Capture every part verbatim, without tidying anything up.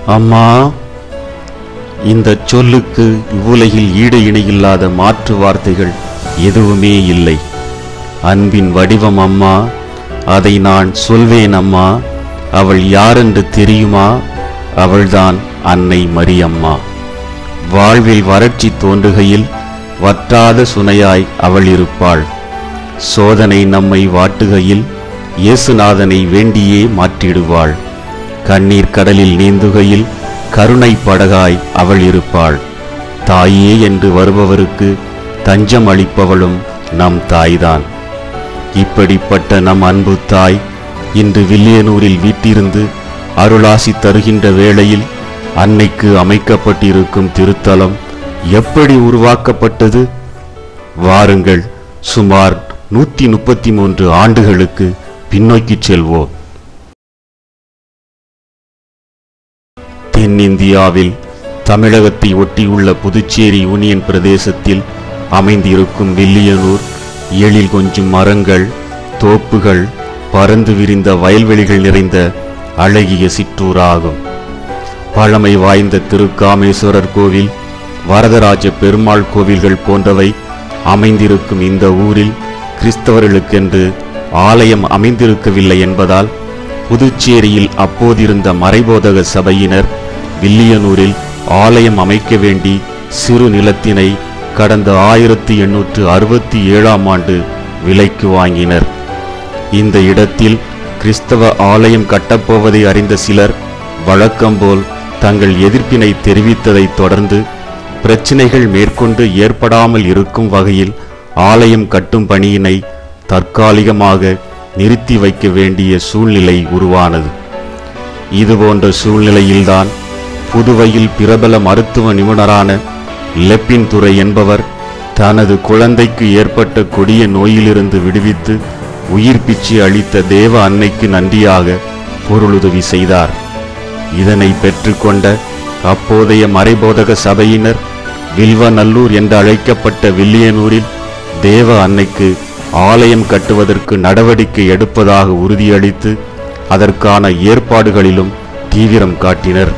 அம்மா, இந்த சொல்லுக்கு இவ்வுலகில் ஈடு இணையில்லாத மாற்று வார்த்தைகள் எதுவுமே இல்லை. அன்பின் வடிவம் அம்மா, அதை நான் சொல்வேன் அம்மா. அவள் யாரென்று தெரியுமா? அவள்தான் அன்னை மரியம்மா. வாழ்வில் வறட்சி தோன்றுகையில் வற்றாத சுனையாய் அவள் இருப்பாள். சோதனை நம்மை வாட்டுகையில் இயேசுநாதனை வேண்டியே மாற்றிடுவாள். கண்ணீர் கடலில் நீந்துகையில் கருணை படகாய் அவள் இருப்பாள். தாயே என்று வருபவருக்கு தஞ்சம் அளிப்பவளும் நம் தாய்தான். இப்படிப்பட்ட நம் அன்பு தாய் இன்று வில்லியனூரில் வீட்டிருந்து அருளாசி தருகின்ற வேளையில் அன்னைக்கு அமைக்கப்பட்டிருக்கும் திருத்தலம் எப்படி உருவாக்கப்பட்டது? வாருங்கள், சுமார் நூற்றி முப்பத்தி மூன்று ஆண்டுகளுக்கு பின்னோக்கி செல்வோம். தென்னிந்தியாவில் தமிழகத்தை ஒட்டியுள்ள புதுச்சேரி யூனியன் பிரதேசத்தில் அமைந்திருக்கும் வில்லியனூர் எழில் கொஞ்சும் மரங்கள், தோப்புகள், பறந்து விரிந்த வயல்வெளிகள் நிறைந்த அழகிய சிற்றூராகும். பழமை வாய்ந்த திருக்காமேஸ்வரர் கோவில், வரதராஜ பெருமாள் கோவில்கள் போன்றவை அமைந்திருக்கும் இந்த ஊரில் கிறிஸ்தவர்களுக்கென்று ஆலயம் அமைந்திருக்கவில்லை என்பதால் புதுச்சேரியில் அப்போதிருந்த மறைபோதக சபையினர் வில்லியனூரில் ஆலயம் அமைக்க வேண்டி சிறு நிலத்தினை கடந்த ஆயிரத்தி எண்ணூற்று அறுபத்தி ஏழாம் ஆண்டு விலைக்கு வாங்கினர். இந்த இடத்தில் கிறிஸ்தவ ஆலயம் கட்டப்போவதை அறிந்த சிலர் வழக்கம்போல் தங்கள் எதிர்ப்பினை தெரிவித்ததைத் தொடர்ந்து பிரச்சினைகள் மேற்கொண்டு ஏற்படாமல் இருக்கும் வகையில் ஆலயம் கட்டும் பணியினை தற்காலிகமாக நிறுத்தி வைக்க வேண்டிய சூழ்நிலை உருவானது. இதுபோன்ற சூழ்நிலையில்தான் புதுவையில் பிரபல மருத்துவ நிபுணரான லெப்பின் துரை என்பவர் தனது குழந்தைக்கு ஏற்பட்ட கொடிய நோயிலிருந்து விடுவித்து உயிர் பிச்சை அளித்த தேவ அன்னைக்கு நன்றியாக பொருளுதவி செய்தார். இதனை பெற்றுக்கொண்ட அப்போதைய மறைபோதக சபையினர் வில்வநல்லூர் என்று அழைக்கப்பட்ட வில்லியனூரில் தேவ அன்னைக்கு ஆலயம் கட்டுவதற்கு நடவடிக்கை எடுப்பதாக உறுதியளித்து அதற்கான ஏற்பாடுகளிலும் தீவிரம் காட்டினர்.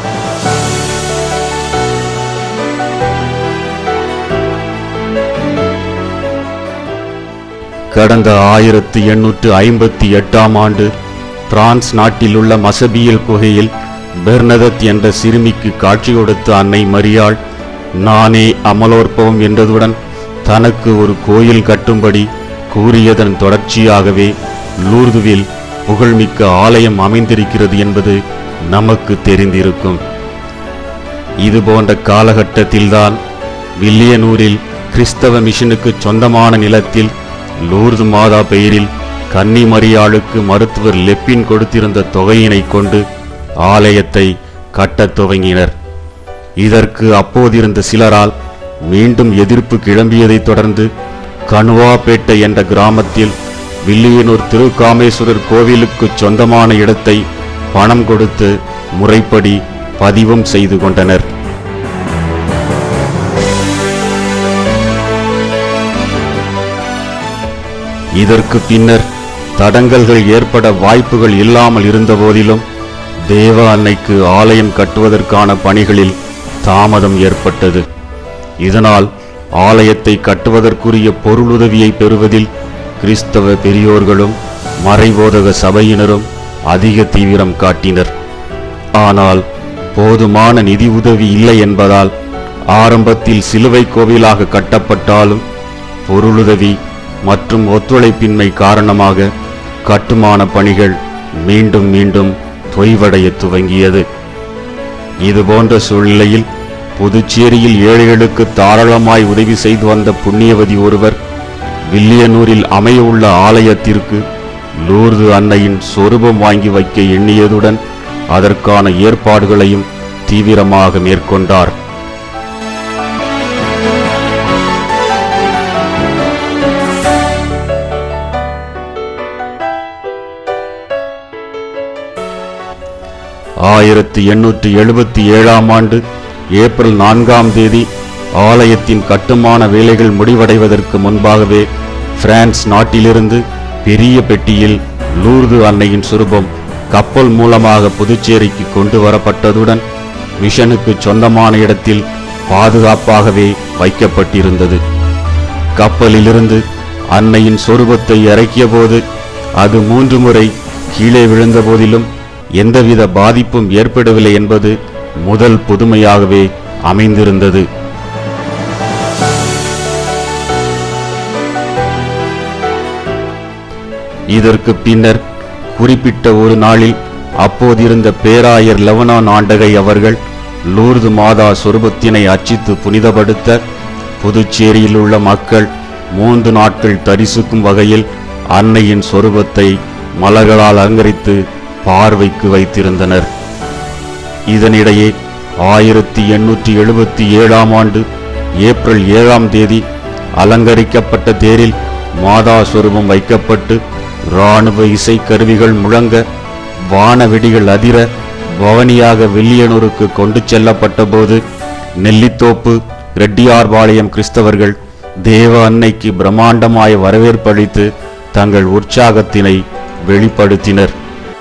கடந்த ஆயிரத்தி எண்ணூற்று ஐம்பத்தி எட்டாம் ஆண்டு பிரான்ஸ் நாட்டிலுள்ள மசபியல் குகையில் பெர்னதத் என்ற சிறுமிக்கு காட்சி கொடுத்த அன்னை மரியாள் நானே அமலோற்பவம் என்றதுடன் தனக்கு ஒரு கோயில் கட்டும்படி கூறியதன் தொடர்ச்சியாகவே லூர்துவில் புகழ்மிக்க ஆலயம் அமைந்திருக்கிறது என்பது நமக்கு தெரிந்திருக்கும். இதுபோன்ற காலகட்டத்தில்தான் வில்லியனூரில் கிறிஸ்தவ மிஷனுக்கு சொந்தமான நிலத்தில் லூர்து மாதா பெயரில் கன்னி மரியாளுக்கு மருத்துவர் லெப்பின் கொடுத்திருந்த தொகையினை கொண்டு ஆலயத்தை கட்டத் துவங்கினர். இதற்கு அப்போதிருந்த சிலரால் மீண்டும் எதிர்ப்பு கிளம்பியதைத் தொடர்ந்து கணுவாப்பேட்டை என்ற கிராமத்தில் வில்லியனூர் திருக்காமேஸ்வரர் கோவிலுக்கு சொந்தமான இடத்தை பணம் கொடுத்து முறைப்படி பதிவும் செய்து கொண்டனர். இதற்கு பின்னர் தடங்கல்கள் ஏற்பட வாய்ப்புகள் இல்லாமல் இருந்த போதிலும் தேவ அன்னைக்கு ஆலயம் கட்டுவதற்கான பணிகளில் தாமதம் ஏற்பட்டது. இதனால் ஆலயத்தை கட்டுவதற்குரிய பொருளுதவியை பெறுவதில் கிறிஸ்தவ பெரியோர்களும் மறைபோதக சபையினரும் அதிக தீவிரம் காட்டினர். ஆனால் போதுமான நிதி உதவி இல்லை என்பதால் ஆரம்பத்தில் சிலுவை கோவிலாக கட்டப்பட்டாலும் பொருளுதவி மற்றும் ஒத்துழைப்பின்மை காரணமாக கட்டுமான பணிகள் மீண்டும் மீண்டும் தொய்வடைய துவங்கியது. இதுபோன்ற சூழ்நிலையில் புதுச்சேரியில் ஏழைகளுக்கு தாராளமாய் உதவி செய்து வந்த புண்ணியவதி ஒருவர் வில்லியனூரில் அமையவுள்ள ஆலயத்திற்கு லூர்து அன்னையின் சொரூபம் வாங்கி வைக்க எண்ணியதுடன் அதற்கான ஏற்பாடுகளையும் தீவிரமாக மேற்கொண்டார். ஆயிரத்தி எண்ணூற்றி எழுபத்தி ஏழாம் ஆண்டு ஏப்ரல் நான்காம் தேதி ஆலயத்தின் கட்டுமான வேலைகள் முடிவடைவதற்கு முன்பாகவே பிரான்ஸ் நாட்டிலிருந்து பெரிய பெட்டியில் லூர்து அன்னையின் சுரூபம் கப்பல் மூலமாக புதுச்சேரிக்கு கொண்டு வரப்பட்டதுடன் மிஷனுக்கு சொந்தமான இடத்தில் பாதுகாப்பாகவே வைக்கப்பட்டிருந்தது. கப்பலிலிருந்து அன்னையின் சொரூபத்தை இறக்கிய போது அது மூன்று முறை கீழே விழுந்த போதிலும் எந்தவித பாதிப்பும் ஏற்படவில்லை என்பது முதல் புதுமையாகவே அமைந்திருந்தது. இதற்கு பின்னர் குறிப்பிட்ட ஒரு நாளில் அப்போதிருந்த பேராயர் லெவனான் ஆண்டகை அவர்கள் லூர்து மாதா சொரூபத்தினை அர்ச்சித்து புனிதப்படுத்த புதுச்சேரியில் உள்ள மக்கள் மூன்று நாட்கள் தரிசிக்கும் வகையில் அன்னையின் சொரூபத்தை மலர்களால் அலங்கரித்து பார்வைக்கு வைத்திருந்தனர். இதனிடையே ஆயிரத்தி எண்ணூற்றி எழுபத்தி ஏழாம் ஆண்டு ஏப்ரல் ஏழாம் தேதி அலங்கரிக்கப்பட்ட தேரில் மாதா சொரூபம் வைக்கப்பட்டு இராணுவ இசைக்கருவிகள் முழங்க வானவெடிகள் அதிர பவனியாக வில்லியனூருக்கு கொண்டு செல்லப்பட்ட போது நெல்லித்தோப்பு ரெட்டியார்பாளையம் கிறிஸ்தவர்கள் தேவ அன்னைக்கு பிரம்மாண்டமாய் வரவேற்பளித்து தங்கள் உற்சாகத்தினை வெளிப்படுத்தினர்.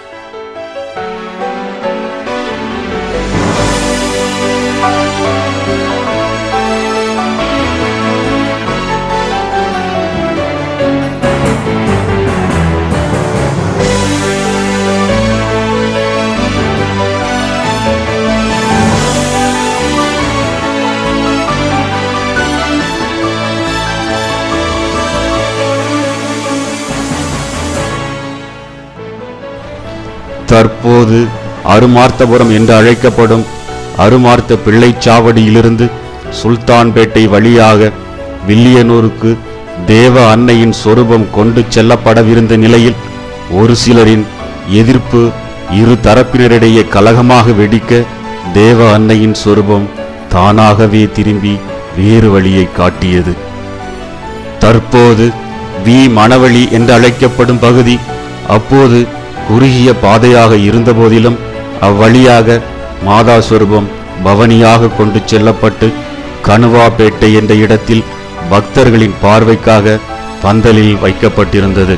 தற்போது அருமார்த்தபுரம் என்று அழைக்கப்படும் அருமார்த்த பிள்ளைச்சாவடியிலிருந்து சுல்தான்பேட்டை வழியாக வில்லியனூருக்கு தேவ அன்னையின் சொரூபம் கொண்டு செல்லப்படவிருந்த நிலையில் ஒரு சிலரின் எதிர்ப்பு இரு தரப்பினரிடையே கலகமாக வெடிக்க தேவ அன்னையின் சொரூபம் தானாகவே திரும்பி வேறு வழியை காட்டியது. தற்போது வி மணவழி என்று அழைக்கப்படும் பகுதி அப்போது குறுகிய பாதையாக இருந்தபோதிலும் அவ்வழியாக மாதா சொரூபம் பவனியாக கொண்டு செல்லப்பட்டு கணுவாப்பேட்டை என்ற இடத்தில் பக்தர்களின் பார்வைக்காக பந்தலில் வைக்கப்பட்டிருந்தது.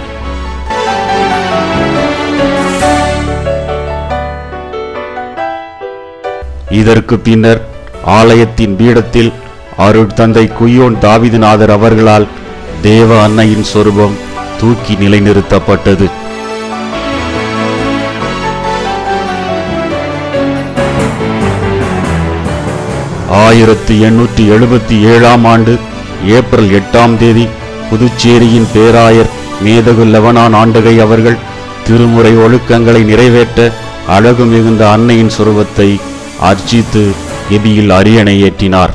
இதற்கு பின்னர் ஆலயத்தின் பீடத்தில் அருட்தந்தை குய்யோன் தாவீதுநாதர் அவர்களால் தேவ அன்னையின் சொரூபம் தூக்கி நிலைநிறுத்தப்பட்டது. ஆயிரத்தி எண்ணூற்றி எழுபத்தி ஏழாம் ஆண்டு ஏப்ரல் எட்டாம் தேதி புதுச்சேரியின் பேராயர் மேதகு லெவனான் ஆண்டகை அவர்கள் திருமுறை ஒழுக்கங்களை நிறைவேற்ற அழகு மிகுந்த அன்னையின் சொரூபத்தை அர்ச்சித்து எபியில் அரியணை ஏற்றினார்.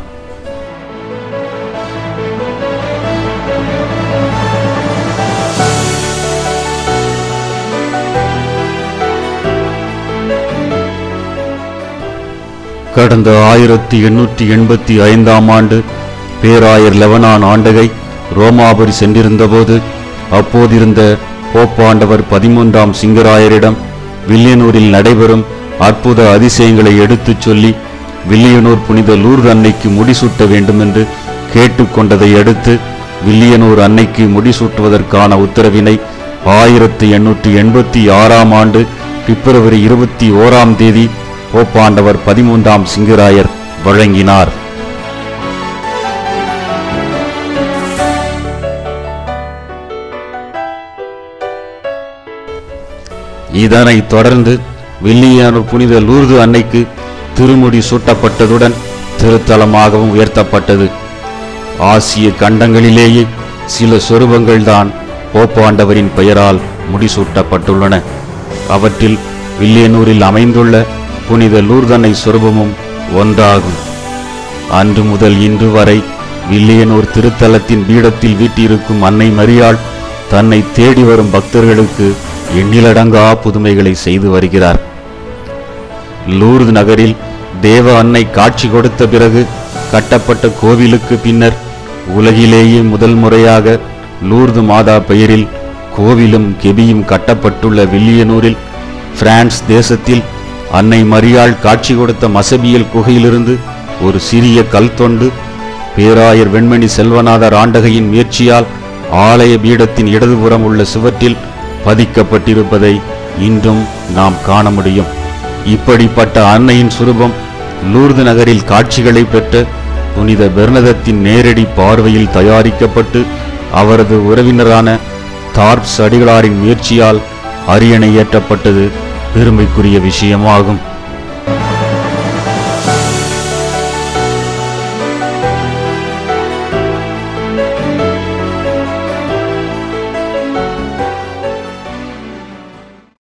கடந்த ஆயிரத்தி எண்ணூற்றி எண்பத்தி ஐந்தாம் ஆண்டு பேராயர் லெவனான் ஆண்டகை ரோமாபுரி சென்றிருந்தபோது அப்போதிருந்த போப்பாண்டவர் பதிமூன்றாம் சிங்கராயரிடம் வில்லியனூரில் நடைபெறும் அற்புத அதிசயங்களை எடுத்துச் சொல்லி வில்லியனூர் புனித லூர்து அன்னைக்கு முடிசூட்ட வேண்டுமென்று கேட்டுக்கொண்டதை அடுத்து வில்லியனூர் அன்னைக்கு முடிசூட்டுவதற்கான உத்தரவினை ஆயிரத்தி எண்ணூற்றி எண்பத்தி ஆறாம் ஆண்டு பிப்ரவரி இருபத்தி ஓராம் தேதி போப்பாண்டவர் பதிமூன்றாம் சிங்கராயர் வழங்கினார். இதனைத் தொடர்ந்து வில்லியனூர் புனித லூர்து அன்னைக்கு திருமுடி சூட்டப்பட்டதுடன் திருத்தலமாகவும் உயர்த்தப்பட்டது. ஆசிய கண்டங்களிலேயே சில சொரூபங்கள்தான் போப்பாண்டவரின் பெயரால் முடிசூட்டப்பட்டுள்ளன. அவற்றில் வில்லியனூரில் அமைந்துள்ள புனித லூர்தன்னை சொரூபமும் ஒன்றாகும். அன்று முதல் இன்று வரை வில்லியனூர் திருத்தலத்தின் பீடத்தில் வீட்டிருக்கும் அன்னை மரியாள் தன்னை தேடி வரும் பக்தர்களுக்கு எண்ணிலடங்கா புதுமைகளை செய்து வருகிறார். லூர்து நகரில் தேவ அன்னை காட்சி கொடுத்த பிறகு கட்டப்பட்ட கோவிலுக்கு பின்னர் உலகிலேயே முதல் முறையாக லூர்து மாதா பெயரில் கோவிலும் கெபியும் கட்டப்பட்டுள்ள வில்லியனூரில் பிரான்ஸ் தேசத்தில் அன்னை மரியாள் காட்சி கொடுத்த மசபியல் குகையிலிருந்து ஒரு சிறிய கல் தொண்டு பேராயர் வெண்மணி செல்வநாதர் ஆண்டகையின் முயற்சியால் ஆலய பீடத்தின் இடதுபுறம் உள்ள சுவற்றில் பதிக்கப்பட்டிருப்பதை இன்றும் நாம் காண முடியும். இப்படிப்பட்ட அன்னையின் சுரூபம் லூர்து நகரில் காட்சிகளை பெற்ற புனித பெர்னதத்தின் நேரடி பார்வையில் தயாரிக்கப்பட்டு அவரது உறவினரான தார்ப்ஸ் அடிகளாரின் முயற்சியால் அரியணை ஏற்றப்பட்டது பெருமைக்குரிய விஷயமாகும்.